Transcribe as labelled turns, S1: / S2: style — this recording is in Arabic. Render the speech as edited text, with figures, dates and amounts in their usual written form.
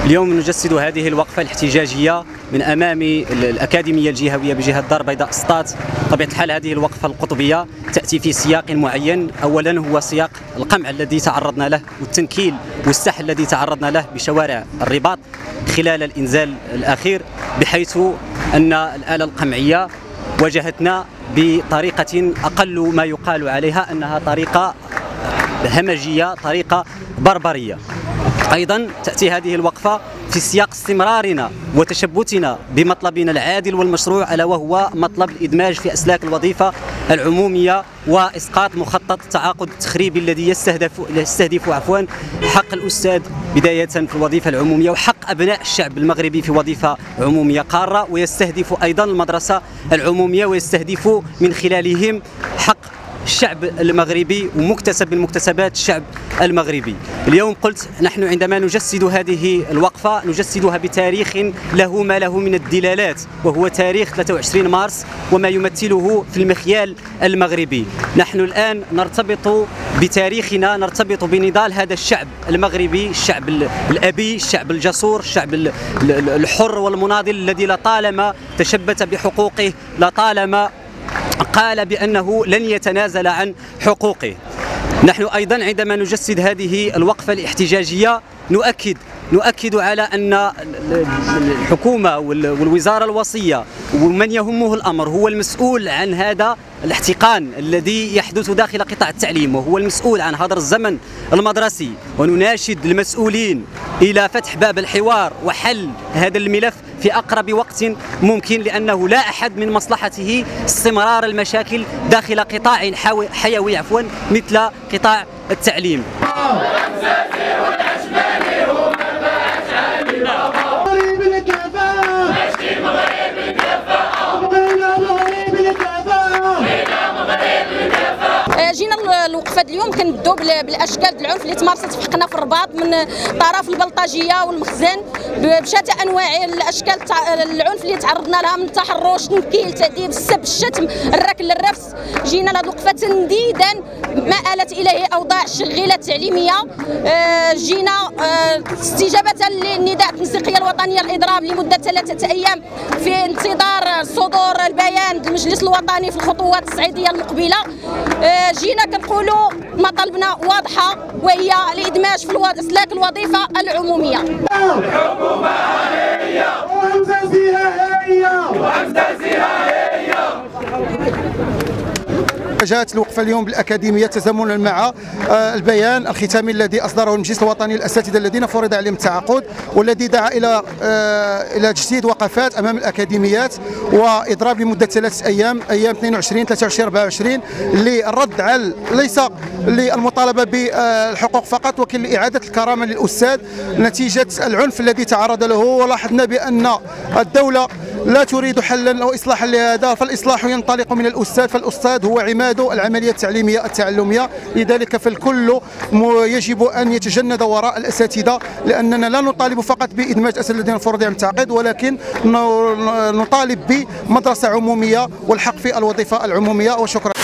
S1: اليوم نجسد هذه الوقفة الاحتجاجية من أمام الأكاديمية الجهوية بجهة دار بيضاء سطات. طبيعة الحال هذه الوقفة القطبية تأتي في سياق معين، أولا هو سياق القمع الذي تعرضنا له والتنكيل والسحل الذي تعرضنا له بشوارع الرباط خلال الإنزال الأخير، بحيث أن الآلة القمعية واجهتنا بطريقة أقل ما يقال عليها أنها طريقة همجية، طريقة بربرية. أيضا تأتي هذه الوقفة في سياق استمرارنا وتشبتنا بمطلبنا العادل والمشروع، ألا وهو مطلب الإدماج في أسلاك الوظيفة العمومية وإسقاط مخطط التعاقد التخريبي الذي يستهدف حق الأستاذ بداية في الوظيفة العمومية وحق أبناء الشعب المغربي في وظيفة عمومية قارة، ويستهدف أيضا المدرسة العمومية ويستهدف من خلالهم حق الشعب المغربي ومكتسب من مكتسبات الشعب المغربي. اليوم قلت نحن عندما نجسد هذه الوقفة نجسدها بتاريخ له ما له من الدلالات، وهو تاريخ 23 مارس وما يمثله في المخيال المغربي. نحن الآن نرتبط بتاريخنا، نرتبط بنضال هذا الشعب المغربي، الشعب الأبي، الشعب الجسور، الشعب الحر والمناضل الذي لطالما تشبت بحقوقه، لطالما قال بأنه لن يتنازل عن حقوقه. نحن أيضا عندما نجسد هذه الوقفة الاحتجاجية نؤكد على أن الحكومة والوزارة الوصية ومن يهمه الأمر هو المسؤول عن هذا الاحتقان الذي يحدث داخل قطاع التعليم، وهو المسؤول عن هدر الزمن المدرسي. ونناشد المسؤولين إلى فتح باب الحوار وحل هذا الملف في أقرب وقت ممكن، لأنه لا أحد من مصلحته استمرار المشاكل داخل قطاع حيوي مثل قطاع التعليم.
S2: جينا الوقفه اليوم كندو بالاشكال العنف اللي تمارست في حقنا في الرباط من طرف البلطجيه والمخزن بشتى انواع الاشكال العنف اللي تعرضنا لها، من تحرش، تنكيل، تهديد، السب، الشتم، الركل للرفس. جينا لهذه الوقفه تنديدا ما آلت اليه اوضاع الشغيله التعليميه. جينا استجابه للنداء التنسيقيه الوطنيه للاضراب لمده 3 ايام في انتظار صدور البيان المجلس الوطني في الخطوات التصعيديه المقبله. جينا كنقولوا مطالبنا واضحه، وهي الادماج في اسلاك الوظيفه العموميه.
S3: الحكومه هي وامزازها هي.
S4: جاءت الوقفة اليوم بالأكاديمية تزامنا مع البيان الختامي الذي أصدره المجلس الوطني للأساتذة الذين فرض عليهم التعاقد، والذي دعا إلى تجديد وقفات أمام الأكاديميات وإضراب لمدة 3 أيام، أيام 22 23 24 للرد على ليس للمطالبة بالحقوق فقط، ولكن لإعادة الكرامة للأستاذ نتيجة العنف الذي تعرض له. ولاحظنا بأن الدولة لا تريد حلا أو إصلاحا لهذا، فالإصلاح ينطلق من الأستاذ، فالأستاذ هو عماد العملية التعليمية التعلمية. لذلك فالكل يجب أن يتجند وراء الأساتذة، لأننا لا نطالب فقط بإدماج الأساتذة الذين فرض عليهم التعاقد، ولكن نطالب بمدرسة عمومية والحق في الوظيفة العمومية. وشكرا.